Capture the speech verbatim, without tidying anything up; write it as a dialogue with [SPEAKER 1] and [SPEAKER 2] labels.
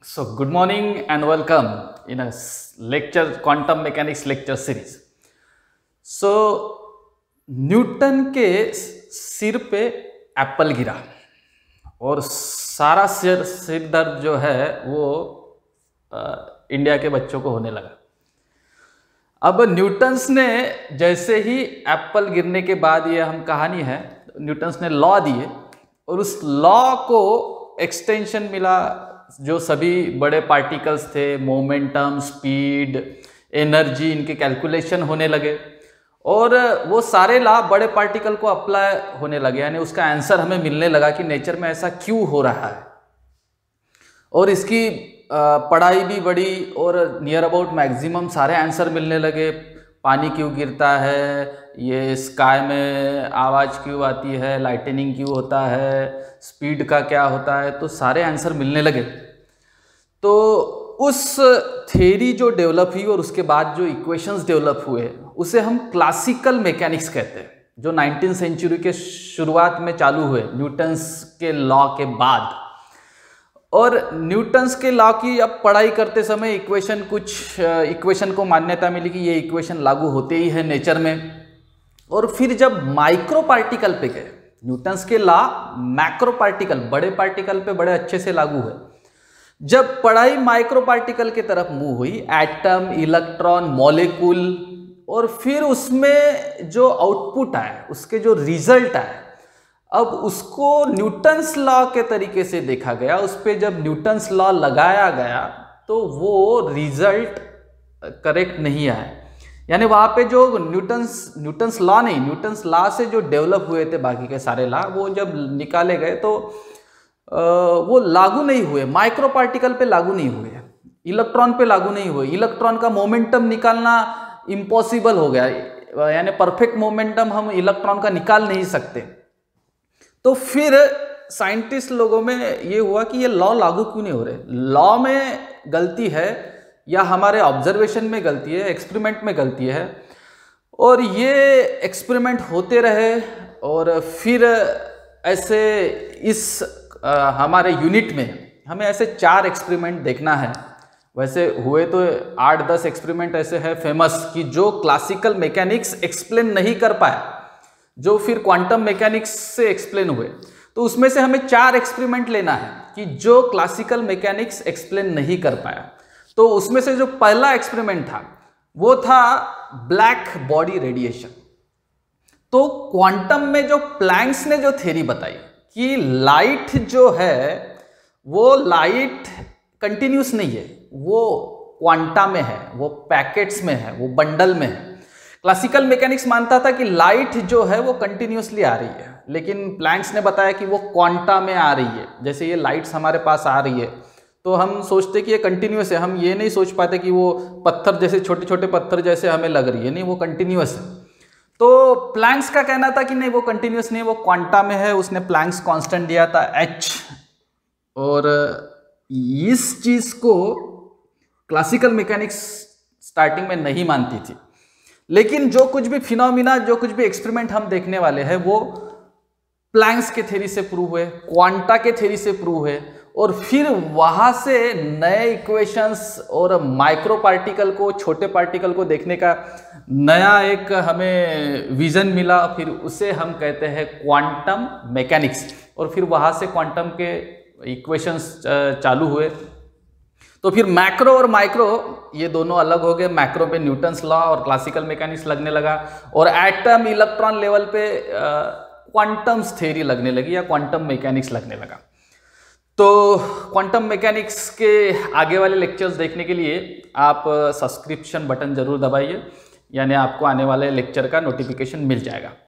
[SPEAKER 1] So, good morning and welcome in a s- lecture, quantum mechanics lecture series. So, Newton के सिर पे Apple गिरा और सारा सिर सिर दर्द जो है वो आ, इंडिया के बच्चों को होने लगा। अब न्यूटन्स ने जैसे ही एप्पल गिरने के बाद, ये हम कहानी है, न्यूटन्स ने लॉ दिए और उस लॉ को एक्सटेंशन मिला। जो सभी बड़े पार्टिकल्स थे, मोमेंटम, स्पीड, एनर्जी, इनके कैलकुलेशन होने लगे और वो सारे लॉ बड़े पार्टिकल को अप्लाई होने लगे। यानी उसका आंसर हमें मिलने लगा कि नेचर में ऐसा क्यों हो रहा है। और इसकी पढ़ाई भी बढ़ी और नियर अबाउट मैक्सिमम सारे आंसर मिलने लगे। पानी क्यों गिरता है, ये स्काई में आवाज़ क्यों आती है, लाइटनिंग क्यों होता है, स्पीड का क्या होता है, तो सारे आंसर मिलने लगे। तो उस थ्योरी जो डेवलप हुई और उसके बाद जो इक्वेशंस डेवलप हुए उसे हम क्लासिकल मैकेनिक्स कहते हैं, जो नाइनटीन सेंचुरी के शुरुआत में चालू हुए न्यूटन्स के लॉ के बाद। और न्यूटन्स के लॉ की अब पढ़ाई करते समय इक्वेशन कुछ इक्वेशन को मान्यता मिली कि ये इक्वेशन लागू होते ही है नेचर में। और फिर जब माइक्रो पार्टिकल पे गए, न्यूटन्स के लॉ मैक्रो पार्टिकल, बड़े पार्टिकल पे बड़े अच्छे से लागू है। जब पढ़ाई माइक्रो पार्टिकल की तरफ मूव हुई, एटम, इलेक्ट्रॉन, मॉलिक्यूल, और फिर उसमें जो आउटपुट आया, उसके जो रिजल्ट आया, अब उसको न्यूटन्स लॉ के तरीके से देखा गया। उस पर जब न्यूटन्स लॉ लगाया गया तो वो रिजल्ट करेक्ट नहीं आया। यानी वहाँ पे जो न्यूटन्स न्यूटन्स लॉ नहीं, न्यूटन्स लॉ से जो डेवलप हुए थे बाकी के सारे लॉ, वो जब निकाले गए तो वो लागू नहीं हुए। माइक्रो पार्टिकल पे लागू नहीं हुए, इलेक्ट्रॉन पे लागू नहीं हुए। इलेक्ट्रॉन का मोमेंटम निकालना इम्पॉसिबल हो गया, यानी परफेक्ट मोमेंटम हम इलेक्ट्रॉन का निकाल नहीं सकते। तो फिर साइंटिस्ट लोगों में ये हुआ कि ये लॉ लागू क्यों नहीं हो रहे। लॉ में गलती है या हमारे ऑब्जर्वेशन में गलती है, एक्सपेरिमेंट में गलती है। और ये एक्सपेरिमेंट होते रहे और फिर ऐसे इस आ, हमारे यूनिट में हमें ऐसे चार एक्सपेरिमेंट देखना है। वैसे हुए तो आठ दस एक्सपेरिमेंट ऐसे है फेमस कि जो क्लासिकल मैकेनिक्स एक्सप्लेन नहीं कर पाया, जो फिर क्वांटम मैकेनिक्स से एक्सप्लेन हुए। तो उसमें से हमें चार एक्सपेरिमेंट लेना है कि जो क्लासिकल मैकेनिक्स एक्सप्लेन नहीं कर पाया। तो उसमें से जो पहला एक्सपेरिमेंट था वो था ब्लैक बॉडी रेडिएशन। तो क्वांटम में जो प्लैंक्स ने जो थ्योरी बताई कि लाइट जो है वो लाइट कंटिन्यूस नहीं है, वो क्वांटा में है, वो पैकेट्स में है, वो बंडल में है। क्लासिकल मैकेनिक्स मानता था कि लाइट जो है वो कंटिन्यूसली आ रही है, लेकिन प्लैंक्स ने बताया कि वो क्वांटा में आ रही है। जैसे ये लाइट्स हमारे पास आ रही है तो हम सोचते कि ये कंटिन्यूस है, हम ये नहीं सोच पाते कि वो पत्थर जैसे, छोटे छोटे पत्थर जैसे हमें लग रही है, नहीं, वो कंटिन्यूस है। तो प्लैंक्स का कहना था कि नहीं, वो कंटिन्यूस नहीं, वो क्वांटा में है। उसने प्लैंक्स कांस्टेंट दिया था एच। और इस चीज को क्लासिकल मैकेनिक्स स्टार्टिंग में नहीं मानती थी। लेकिन जो कुछ भी फिनोमिना, जो कुछ भी एक्सपेरिमेंट हम देखने वाले हैं वो प्लैंक्स के थ्योरी से प्रूव हुए, क्वांटा के थ्योरी से प्रूव हुए। और फिर वहां से नए इक्वेशंस और माइक्रो पार्टिकल को, छोटे पार्टिकल को देखने का नया एक हमें विजन मिला। फिर उसे हम कहते हैं क्वांटम मैकेनिक्स। और फिर वहां से क्वांटम के इक्वेशंस चालू हुए। तो फिर मैक्रो और माइक्रो ये दोनों अलग हो गए। मैक्रो पे न्यूटन्स लॉ और क्लासिकल मैकेनिक्स लगने लगा और एटम, इलेक्ट्रॉन लेवल पे क्वांटम्स थ्योरी लगने लगी या क्वांटम मैकेनिक्स लगने लगा। तो क्वांटम मैकेनिक्स के आगे वाले लेक्चर्स देखने के लिए आप सब्सक्रिप्शन बटन जरूर दबाइए, यानी आपको आने वाले लेक्चर का नोटिफिकेशन मिल जाएगा।